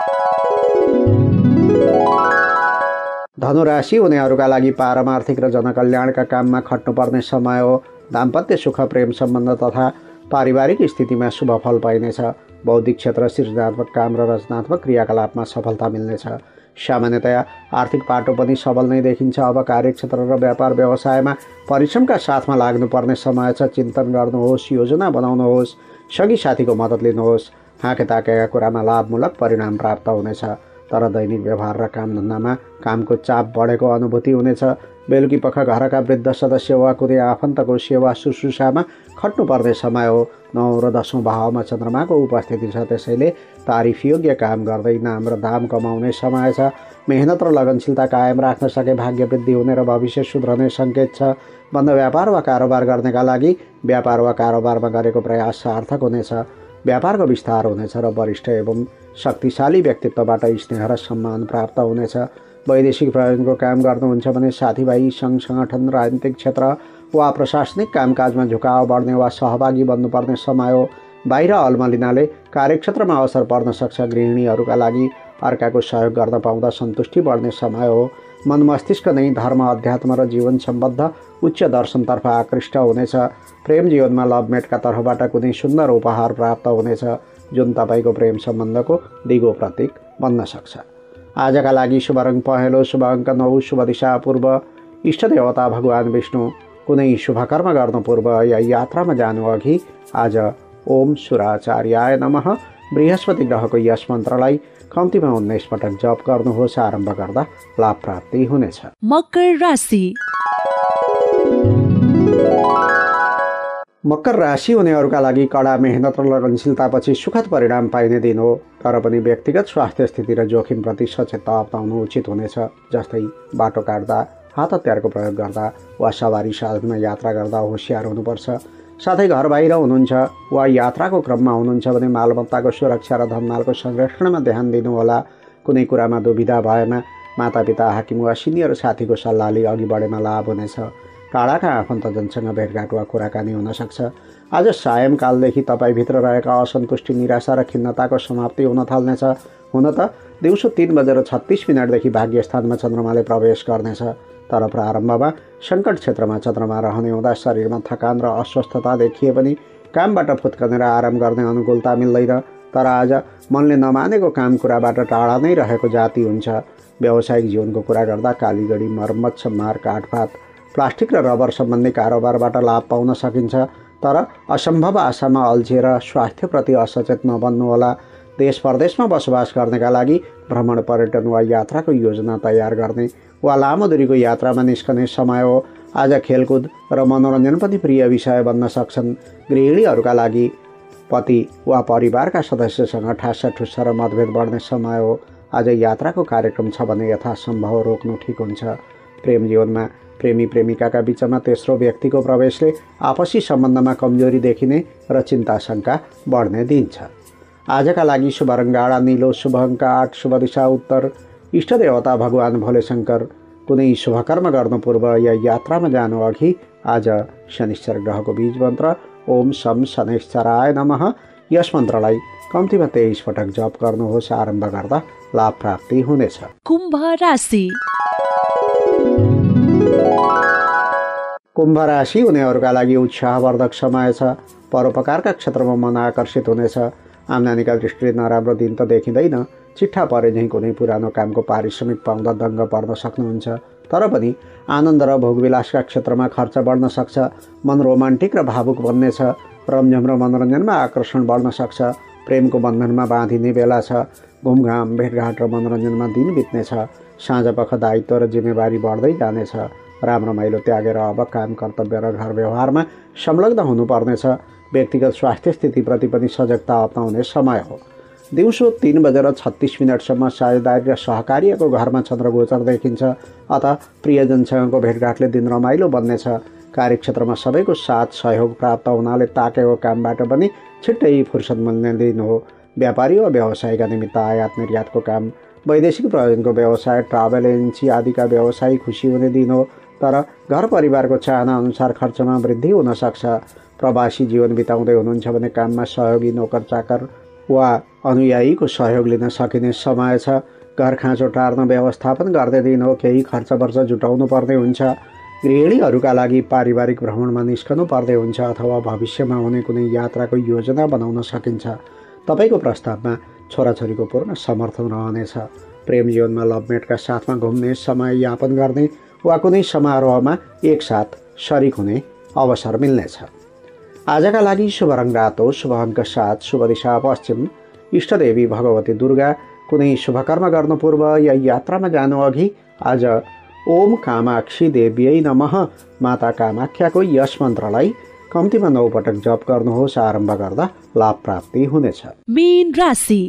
धनु राशि हुनेहरूका लागि पारमार्थिक र जनकल्याणका काममा खट्नुपर्ने समय हो। दाम्पत्य सुख, प्रेम सम्बन्ध तथा पारिवारिक स्थितिमा शुभ फल पाइनेछ। बौद्धिक क्षेत्र, सृजनात्मक काम र रचनात्मक क्रियाकलापमा सफलता मिल्नेछ। सामान्यतया आर्थिक पाटो पनि सबल नै देखिन्छ। अब कार्यक्षेत्र र व्यापार व्यवसायमा परिश्रमका साथमा लाग्नुपर्ने समय छ। चिन्तन गर्नुहोस्, योजना बनाउनुहोस्, सङ्गी साथीको मद्दत लिनुहोस्। हाँकेताकेका कुरामा लाभमूलक परिणाम प्राप्त हुनेछ, तर दैनिक व्यवहार र कामधन्दामा कामको चाप बढेको अनुभूति हुनेछ। बेलुकी पख घरका वृद्ध सदस्य वा कुनै आफन्तको सेवा शुश्रूषामा खट्नुपर्ने समय हो। 9औं र 10औं भावमा चन्द्रमाको उपस्थिति छ, त्यसैले तारिफयोग्य काम गर्दै नाम र दाम कमाउने समय छ। मेहनत र लगनशीलता कायम राख्न सके भाग्य वृद्धि हुने र भविष्य सुध्रने सङ्केत छ। बन्द व्यापार वा कारोबार गर्नेका लागि व्यापार वा कारोबारमा गरेको प्रयास सार्थक हुनेछ। व्यापारको विस्तार हुनेछ र वरिष्ठ एवं शक्तिशाली व्यक्तित्वबाट स्नेह र सम्मान प्राप्त हुनेछ। वैदेशिक प्रयोजनको काम गर्नुहुन्छ भने साथीभाइ, सङ्घ सङ्गठन, राजनीतिक क्षेत्र वा प्रशासनिक कामकाजमा झुकाव बढ्ने वा सहभागी बन्नुपर्ने समय हो। बाहिर अल्मलिनाले कार्यक्षेत्रमा अवसर पर्न सक्छ। गृहिणीहरूका लागि अर्काको सहयोग गर्न पाउँदा सन्तुष्टि बढ्ने समय हो। मन मस्तिष्क नै धर्म, अध्यात्म र जीवन सम्बद्ध उच्च दर्शनतर्फ आकृष्ट हुनेछ। प्रेम जीवनमा लभमेटका तर्फबाट कुनै सुन्दर उपहार प्राप्त हुनेछ, जुन तपाईँको प्रेम सम्बन्धको दिगो प्रतीक बन्न सक्छ। आजका लागि शुभ रङ पहेँलो, शुभ अङ्क 9, शुभ दिशा पूर्व, इष्ट देवता भगवान विष्णु। कुनै शुभकर्म गर्नु पूर्व या यात्रामा जानु अघि आज ओम सुराचार्याय नमः बृहस्पति ग्रहको यस मन्त्रलाई कम्तीमा 19 पटक जप गर्नुहोस्। आरम्भ गर्दा लाभ प्राप्ति हुनेछ। मकर राशि। मकर राशि हुनेहरूका लागि कडा मेहनत र लगनशीलतापछि सुखद परिणाम पाइने दिन हो, तर पनि व्यक्तिगत स्वास्थ्य स्थिति र जोखिमप्रति सचेतता अप्नाउनु उचित हुनेछ। जस्तै बाटो काट्दा, हात हतियारको प्रयोग गर्दा वा सवारी साधनमा यात्रा गर्दा होसियार हुनुपर्छ। साथै घर बाहिर हुनुहुन्छ वा यात्राको क्रममा हुनुहुन्छ भने मालमत्ताको सुरक्षा र धनमालको संरक्षणमा ध्यान दिनुहोला। कुनै कुरामा दुविधा भएमा मातापिता, हाकिम वा सिनियर साथीको सल्लाह लिई अघि बढेमा लाभ हुनेछ। टाढाका आफन्तजनसँग भेटघाट वा कुराकानी हुन सक्छ। आज सायंकालदेखि तपाईँभित्र रहेका असन्तुष्टि, निराशा र खिन्नताको समाप्ति हुन थाल्नेछ। हुन त दिउँसो 3:36 भाग्यस्थानमा चन्द्रमाले प्रवेश गर्नेछ, तर प्रारम्भमा सङ्कट क्षेत्रमा चन्द्रमा रहने हुँदा शरीरमा थकान र अस्वस्थता देखिए पनि कामबाट फुत्कनेर आराम गर्ने अनुकूलता मिल्दैन। तर आज मनले नमानेको काम कुराबाट टाढा नै रहेको जाति हुन्छ। व्यावसायिक जीवनको कुरा गर्दा कालीगढी, मर्मत, सम्मार, काठपात, प्लास्टिक र रबर सम्बन्धी कारोबारबाट लाभ पाउन सकिन्छ, तर असम्भव आशामा अल्झिएर स्वास्थ्यप्रति असचेत नबन्नुहोला। देश परदेशमा बसोबास गर्नेका लागि भ्रमण पर्यटन वा यात्राको योजना तयार गर्ने वा लामो दूरीको यात्रामा निस्कने समय हो। आज खेलकुद र मनोरञ्जन पनि प्रिय विषय बन्न सक्छन्। गृहिणीहरूका लागि पति वा परिवारका सदस्यसँग ठासा ठुस्सा र मतभेद बढ्ने समय हो। आज यात्राको कार्यक्रम छ भने यथासम्भव रोक्नु ठिक हुन्छ। प्रेम जीवनमा प्रेमी प्रेमिकाका बीचमा तेस्रो व्यक्तिको प्रवेशले आपसी सम्बन्धमा कमजोरी देखिने र चिन्ता शङ्का बढ्ने दिन छ। आजका लागि शुभ रङ गाढा नीलो, शुभ अङ्क 8, शुभ दिशा उत्तर, इष्टदेवता भगवान भोलेशङ्कर। कुनै शुभकर्म गर्नु पूर्व या यात्रामा जानु अघि आज शनिश्चर ग्रहको बीज मन्त्र ओम शम शनैश्चराय नमः यस मन्त्रलाई कम्तीमा 23 पटक जप गर्नुहोस्। आरम्भ गर्दा लाभ प्राप्ति हुनेछ। कुम्भ राशि। कुम्भ राशि हुनेहरूका लागि उत्साहवर्धक समय छ। परोपकारका क्षेत्रमा मन आकर्षित हुनेछ। आम्दानीका दृष्टिले नराम्रो दिन त देखिँदैन। चिट्ठा परे झैँ कुनै पुरानो कामको पारिश्रमिक पाउँदा दङ्ग पर्न सक्नुहुन्छ। तर पनि आनन्द र भोगविलासका क्षेत्रमा खर्च बढ्न सक्छ। मन रोमान्टिक र भावुक बन्नेछ। रमझम र मनोरञ्जनमा आकर्षण बढ्न सक्छ। प्रेमको बन्धनमा बाँधिने बेला छ। घुमघाम भेटघाट र मनोरञ्जनमा दिन बित्नेछ। साँझपख दायित्व र जिम्मेवारी बढ्दै जानेछ। राम्रो माइलो त्यागेर अब काम कर्तव्य र घर व्यवहारमा संलग्न हुनुपर्नेछ। व्यक्तिगत स्वास्थ्य स्थितिप्रति पनि सजगता अपनाउने समय हो। दिउँसो 3:36 साझेदारी र सहकार्यको घरमा चन्द्रगोचर देखिन्छ। अत प्रियजनसँगको भेटघाटले दिन रमाइलो बन्नेछ। कार्यक्षेत्रमा सबैको साथ सहयोग प्राप्त हुनाले ताकेको कामबाट पनि छिट्टै फुर्सद मिल्ने दिन हो। व्यापारी वा व्यवसायका निमित्त आयात निर्यातको काम, वैदेशिक प्रयोजनको व्यवसाय, ट्राभल एजेन्सी आदिका व्यवसायी खुसी हुने दिन हो। तर घर परिवारको चाहना अनुसार खर्चमा वृद्धि हुन सक्छ। प्रवासी जीवन बिताउँदै हुनुहुन्छ भने काममा सहयोगी नोकर चाकर वा अनुयायीको सहयोग लिन सकिने समय छ। घर खाँचो टार्न व्यवस्थापन गर्ने दिन हो। केही खर्च वर्च जुटाउनु पर्ने हुन्छ। गृहिणीहरूका लागि पारिवारिक भ्रमणमा निस्कनु पर्ने हुन्छ अथवा भविष्यमा हुने कुनै यात्राको योजना बनाउन सकिन्छ। तपाईँको प्रस्तावमा छोराछोरीको पूर्ण समर्थन रहनेछ। प्रेम जीवनमा लभमेटका साथमा घुम्ने, समय यापन गर्ने वा कुनै समारोहमा एकसाथ सरिक हुने अवसर मिल्नेछ। आजका लागि शुभ रङ रातो, शुभ अङ्क 7, शुभ दिशा पश्चिम, इष्टदेवी भगवती दुर्गा। कुनै शुभकर्म गर्नु पूर्व या यात्रामा जानु अघि आज ओम कामाक्षी देव्यै नमः माता कामाख्याको यस मन्त्रलाई कम्तीमा 9 पटक जप गर्नुहोस्। आरम्भ गर्दा लाभ प्राप्ति हुनेछ। मीन राशि।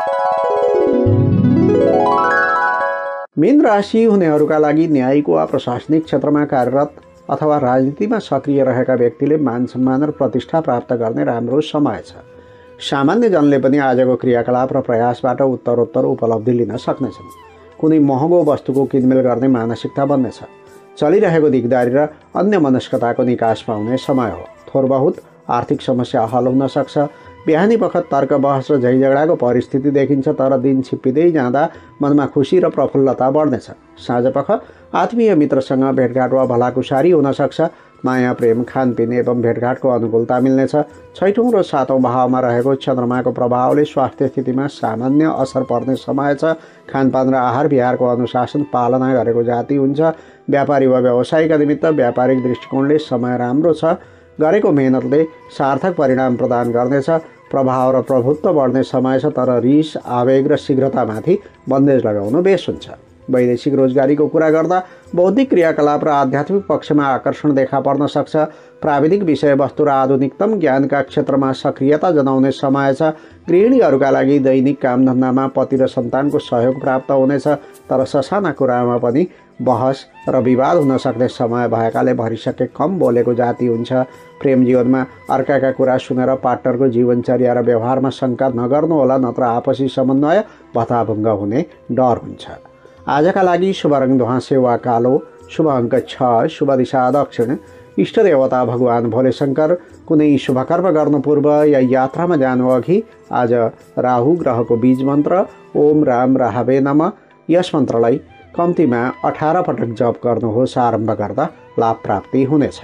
मीन राशि हुनेहरूका लागि न्यायिक वा प्रशासनिक क्षेत्रमा कार्यरत अथवा राजनीतिमा सक्रिय रहेका व्यक्तिले मान सम्मान र प्रतिष्ठा प्राप्त गर्ने राम्रो समय छ। सामान्य जनले पनि आजको क्रियाकलाप र प्रयासबाट उत्तरोत्तर उपलब्धि लिन सक्नेछन्। कुनै महँगो वस्तुको किनमेल गर्ने मानसिकता बन्नेछ। चलिरहेको दिगदारी र अन्य मनस्कताको निकास पाउने समय हो। थोर बहुत आर्थिक समस्या हल हुन सक्छ। बिहानी बखत तर्क बहस र झैझगडाको परिस्थिति देखिन्छ। तर दिन छिप्पिँदै जाँदा मनमा खुसी र प्रफुल्लता बढ्नेछ। साँझपख आत्मीय मित्रसँग भेटघाट वा भलाकुसारी हुन सक्छ। माया प्रेम खानपिन एवं भेटघाटको अनुकूलता मिल्नेछ। 6औं र 7औं भावमा रहेको चन्द्रमाको प्रभावले स्वास्थ्य स्थितिमा सामान्य असर पर्ने समय छ। खानपान र आहार विहारको अनुशासन पालना गरेको जाति हुन्छ। व्यापारी वा व्यवसायका निमित्त व्यापारिक दृष्टिकोणले समय राम्रो छ। गरेको मेहनतले सार्थक परिणाम प्रदान गर्नेछ। प्रभाव र प्रभुत्व बढ्ने समय छ। तर रिस, आवेग र शीघ्रतामाथि बन्देज लगाउनु बेस हुन्छ। वैदेशिक रोजगारीको कुरा गर्दा बौद्धिक क्रियाकलाप र आध्यात्मिक पक्षमा आकर्षण देखा पर्न सक्छ। प्राविधिक विषयवस्तु र आधुनिकतम ज्ञानका क्षेत्रमा सक्रियता जनाउने समय छ। गृहिणीहरूका लागि दैनिक कामधन्दामा पति र सन्तानको सहयोग प्राप्त हुनेछ। तर ससाना कुरामा पनि बहस र विवाद हुन सक्ने समय भएकाले भरिसके कम बोलेको जाति हुन्छ। प्रेम जीवनमा अर्काका कुरा सुनेर पार्टनरको जीवनचर्या र व्यवहारमा शङ्का नगर्नुहोला, नत्र आपसी समन्वय भताभुङ्ग हुने डर हुन्छ। आजका लागि शुभ रङ ध्वाँसे वा कालो, शुभ अङ्क 6, शुभ दिशा दक्षिण, इष्टदेवता भगवान भोलेशङ्कर। कुनै शुभकर्म गर्नु पूर्व या यात्रामा जानु अघि आज राहु ग्रहको बीज मन्त्र ओम राम राहवे नमः यस मन्त्रलाई कम्तीमा 18 पटक जप गर्नुहोस्। आरम्भ गर्दा लाभ प्राप्ति हुनेछ।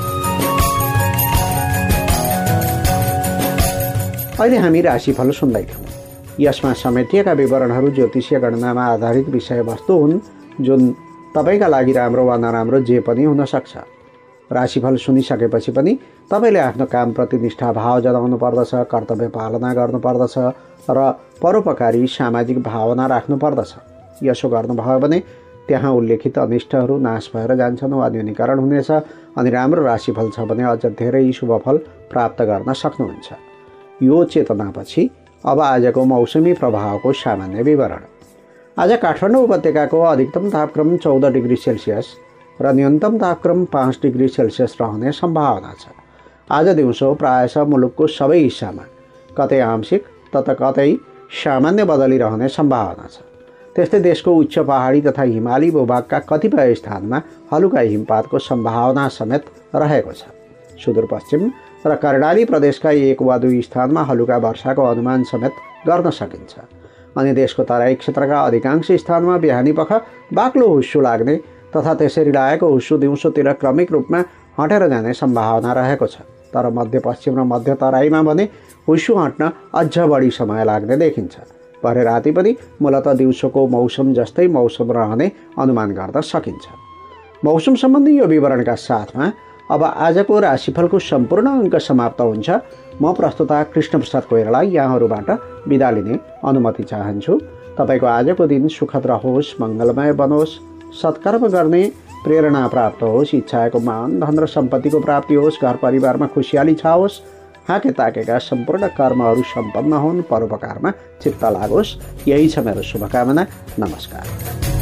अहिले हामी राशिफल सुन्दैछौँ। यसमा समेटिएका विवरणहरू ज्योतिषीय गणनामा आधारित विषयवस्तु हुन् जुन तपाईँका लागि राम्रो वा नराम्रो जे पनि हुन सक्छ। राशिफल सुनिसकेपछि पनि तपाईँले आफ्नो कामप्रति निष्ठाभाव जनाउनु पर्दछ, कर्तव्य पालना गर्नुपर्दछ र परोपकारी सामाजिक भावना राख्नु पर्दछ। यसो गर्नुभयो भने त्यहाँ उल्लेखित अनिष्टहरू नाश भएर जान्छन् वा न्यूनीकरण हुनेछ अनि राम्रो राशिफल छ भने अझ धेरै शुभफल प्राप्त गर्न सक्नुहुन्छ। यो चेतनापछि अब आजको मौसमी प्रभावको सामान्य विवरण। आज काठमाडौँ उपत्यकाको अधिकतम तापक्रम 14 डिग्री सेल्सियस र न्यूनतम तापक्रम 5 डिग्री सेल्सियस रहने सम्भावना छ। आज दिउँसो प्रायः मुलुकको सबै हिस्सामा कतै आंशिक तथा कतै सामान्य बदली रहने सम्भावना छ। त्यस्तै देशको उच्च पहाडी तथा हिमाली भूभागका कतिपय स्थानमा हलुका हिमपातको सम्भावना समेत रहेको छ। सुदूरपश्चिम र कर्णाली प्रदेशका 1 वा 2 स्थानमा हलुका वर्षाको अनुमान समेत गर्न सकिन्छ अनि देशको तराई क्षेत्रका अधिकांश स्थानमा बिहानीपख बाक्लो हुस्सु लाग्ने तथा त्यसरी लागेको हुस्सु दिउँसोतिर क्रमिक रूपमा हटेर जाने सम्भावना रहेको छ। तर मध्यपश्चिम र मध्य तराईमा भने हुस्सु हट्न अझ बढी समय लाग्ने देखिन्छ। भरे राति पनि मूलतः दिउँसोको मौसम जस्तै मौसम रहने अनुमान गर्न सकिन्छ। मौसम सम्बन्धी यो विवरणका साथमा अब आजको राशिफलको सम्पूर्ण अङ्क समाप्त हुन्छ। म प्रस्तुता कृष्णप्रसाद कोइराला यहाँहरूबाट बिदा लिने अनुमति चाहन्छु। तपाईँको आजको दिन सुखद रहोस्, मङ्गलमय बनोस्, सत्कर्म गर्ने प्रेरणा प्राप्त होस्, इच्छाको मान धन र सम्पत्तिको प्राप्ति होस्, घर परिवारमा खुसियाली छाओस्, हाके ताकेका सम्पूर्ण कर्महरू सम्पन्न हुन्, परोपकारमा चित्त लागोस्। यही छ मेरो शुभकामना। नमस्कार।